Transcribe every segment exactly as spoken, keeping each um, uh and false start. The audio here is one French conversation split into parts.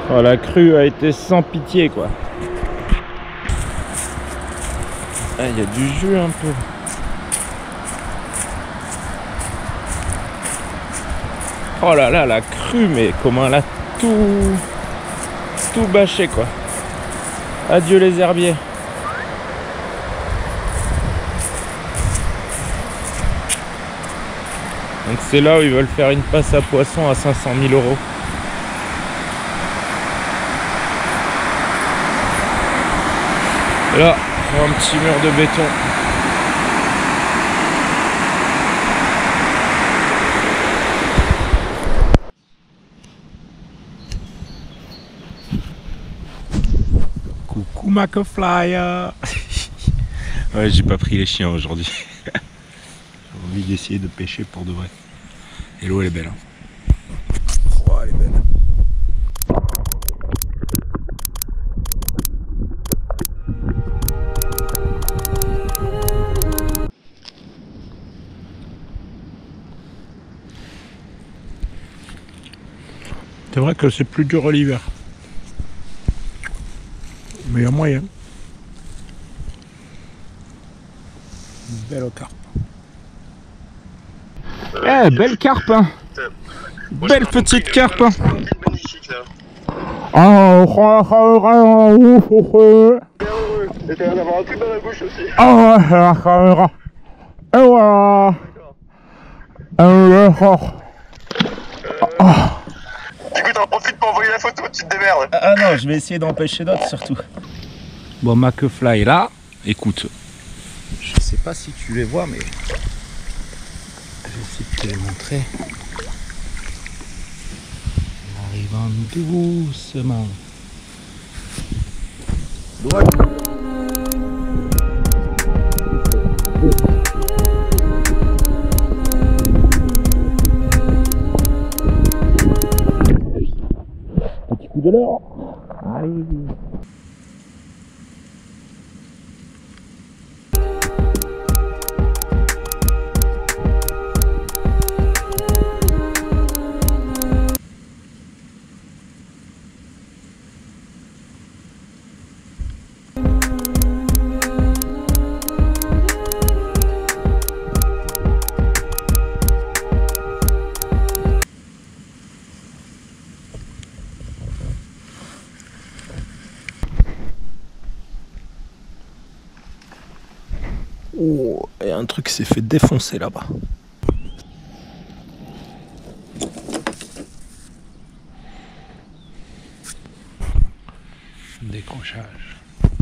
Oh, la crue a été sans pitié quoi. Ah, il y a du jus un peu. Oh là là, la crue, mais comment elle a tout, tout bâché quoi. Adieu les herbiers. Donc c'est là où ils veulent faire une passe à poisson à cinq cent mille euros. Et là, un petit mur de béton. Coucou McFly. Ouais, j'ai pas pris les chiens aujourd'hui. J'ai envie d'essayer de pêcher pour de vrai. Et l'eau elle est belle. Hein. Oh, elle est belle. C'est vrai que c'est plus dur l'hiver. Mais il y a moyen. Une belle carpe. Eh, hey, belle carpe hein. Belle petite carpe hein. Oh, oh, oh, oh, oh, oh. Et t'as l'air d'avoir un truc dans la bouche aussi. Oh, oh, oh, oh, oh. Du coup t'en profites pour envoyer la photo, tu te démerdes. Ah non, je vais essayer d'empêcher d'autres surtout. Bon, McFly là, écoute, je sais pas si tu les vois, mais je vais essayer de te les montrer. En arrivant doucement. Droite. Petit coup de l'or. Allez. Oh, il y a un truc qui s'est fait défoncer là-bas. Décrochage.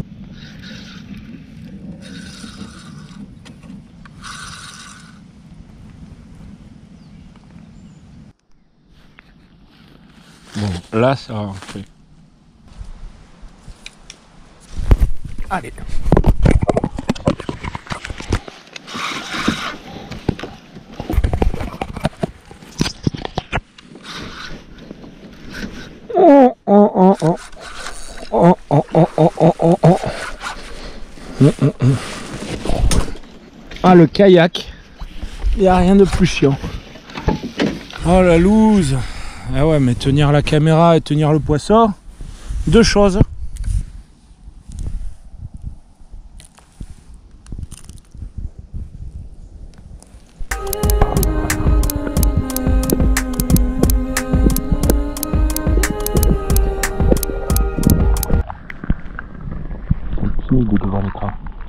Bon, là ça va fait. Allez. Oh, oh, oh, oh. Oh, oh, oh, oh, oh, oh, oh. Mm, mm, mm. Ah, le kayak. Il n'y a rien de plus chiant. Oh, la loose. Ah ouais, mais tenir la caméra et tenir le poisson, deux choses. De devant l'écran.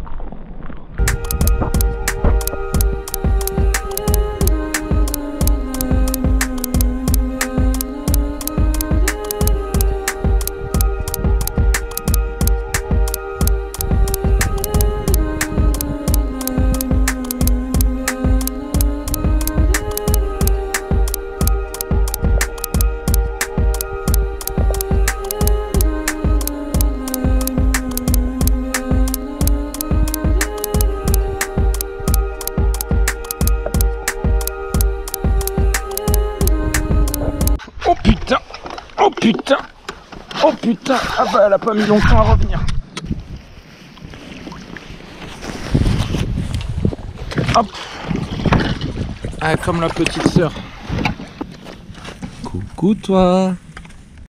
Oh putain, oh putain, oh putain, ah bah elle a pas mis longtemps à revenir. Hop. Ah, comme la petite sœur. Coucou toi.